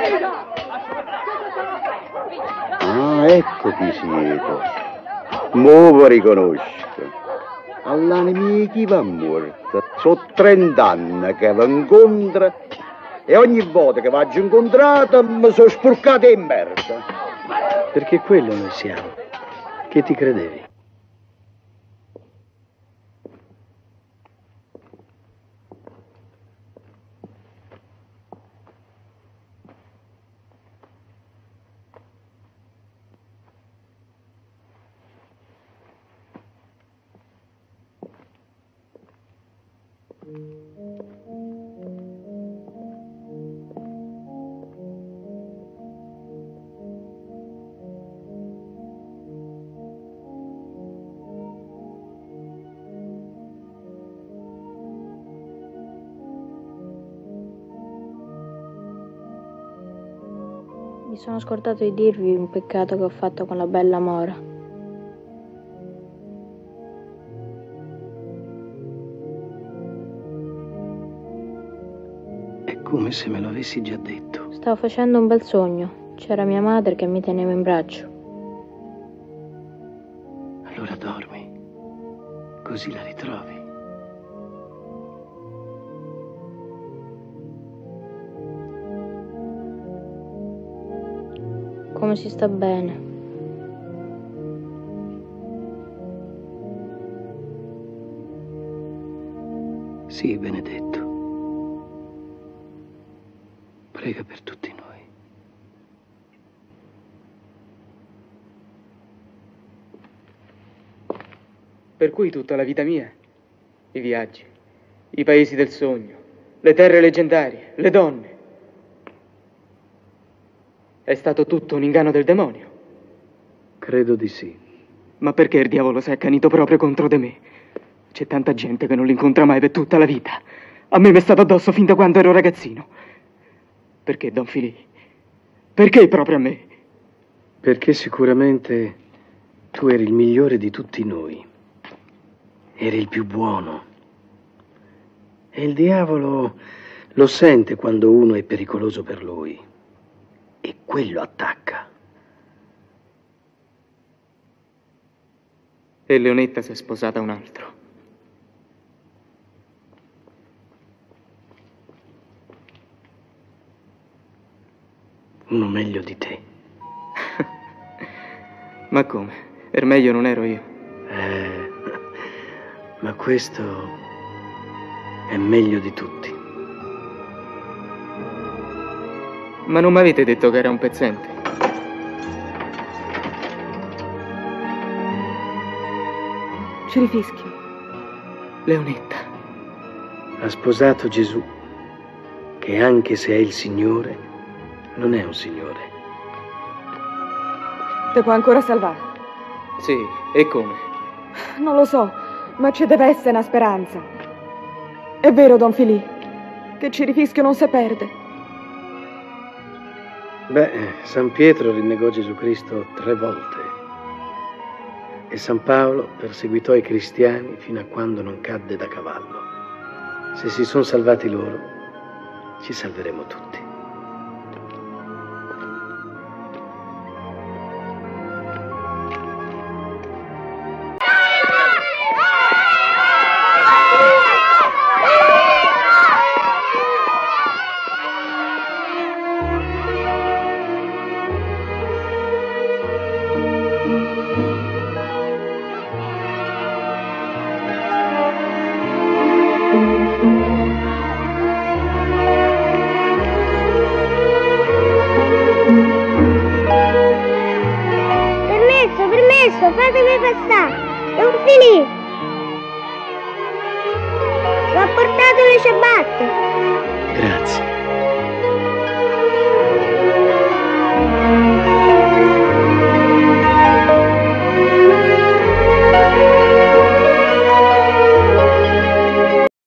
Ah, ecco chi siete. Mo vi riconosco. All'anima chi va morta. Sono 30 anni che vi incontra e ogni volta che vado incontrata mi sono sporcata in merda. Perché quello noi siamo. Che ti credevi? Mi sono scordato di dirvi un peccato che ho fatto con la bella Mora. È come se me lo avessi già detto. Stavo facendo un bel sogno. C'era mia madre che mi teneva in braccio. Allora dormi, così la ritrovi. Come si sta bene. Sì, Benedetto. Prega per tutti noi. Per cui tutta la vita mia, i viaggi, i paesi del sogno, le terre leggendarie, le donne, è stato tutto un inganno del demonio? Credo di sì. Ma perché il diavolo si è accanito proprio contro di me? C'è tanta gente che non l'incontra mai per tutta la vita. A me mi è stato addosso fin da quando ero ragazzino. Perché, Don Filì? Perché proprio a me? Perché sicuramente tu eri il migliore di tutti noi. Eri il più buono. E il diavolo lo sente quando uno è pericoloso per lui. E quello attacca. E Leonetta si è sposata a un altro. Uno meglio di te. Ma come? Per meglio non ero io. Ma questo è meglio di tutti. Ma non mi avete detto che era un pezzente? Cirifischio. Leonetta. Ha sposato Gesù, che anche se è il Signore, non è un Signore. Te può ancora salvare? Sì, e come? Non lo so, ma ci deve essere una speranza. È vero, Don Filì, che Cirifischio non si perde. Beh, San Pietro rinnegò Gesù Cristo 3 volte e San Paolo perseguitò i cristiani fino a quando non cadde da cavallo. Se si sono salvati loro, ci salveremo tutti. Fatemi passare, Don Filì. L'ho portato le ciabatte. Grazie.